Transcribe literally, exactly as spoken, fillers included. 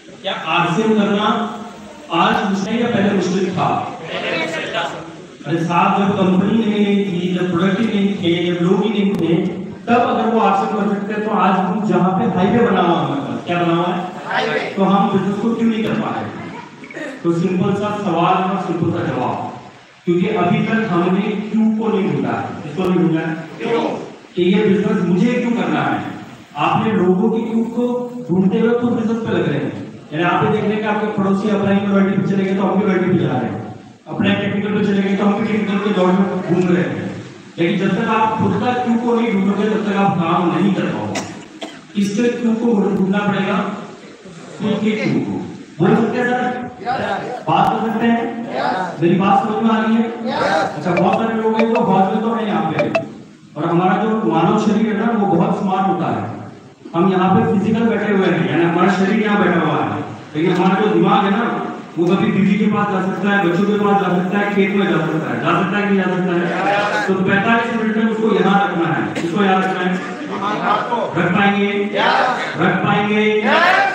क्या आरसीएम करना आज मुश्किल या पहले मुश्किल था? अरे साहब, जब कंपनी नहीं थी, जब प्रोडक्ट ही नहीं थे, जब लोग ही नहीं थे, तब अगर वो आरसीएम कर सकते हैं तो आज हम जहाँ पे हाईवे बना हुआ है, क्या बना हुआ है, तो हम बिजनेस को क्यों नहीं कर पा रहे? तो सिंपल सा सवाल और सिंपल सा जवाब, क्योंकि अभी तक हमने क्यों को नहीं ढूंढा है। किसको नहीं ढूंढा है कि ये बिजनेस मुझे क्यों करना है। आपने लोगों की क्यों को ढूंढते हुए खुद बिजनेस पे लग रहे हैं। यानी आप देख रहे हैं कि आपके पड़ोसी अपना ही लॉयल्टी पे चले गए तो हम भी लॉयल्टी पे जा रहे हैं, अपने टेक्निकल पे चले गए तो हम भी टेक्निकल के दौर में घूम रहे हैं। लेकिन जब तक आप खुद का क्यों को नहीं ढूंढोगे तब तक आप काम नहीं कर पाओगे। इसके क्यों को ढूंढना पड़ेगा, खुद के क्यों को। बोल सकते हैं सर, बात कर सकते हैं, मेरी बात समझ में आ रही है? अच्छा, बहुत सारे लोग हैं जो बहुत में तो है यहाँ पे, और हमारा जो मानव शरीर है ना वो बहुत स्मार्ट होता है। हम यहाँ पे फिजिकल बैठे हुए हैं, यानी हमारा शरीर यहाँ बैठा हुआ है, लेकिन हमारा जो दिमाग है ना वो कभी बीवी के पास जा सकता है, बच्चों के पास जा सकता है, खेत में जा सकता है, जा सकता है कि नहीं जा सकता है? तो पैंतालीस मिनट में उसको यहाँ रखना है। इसको याद रखना है, रख पाएंगे, रख पाएंगे।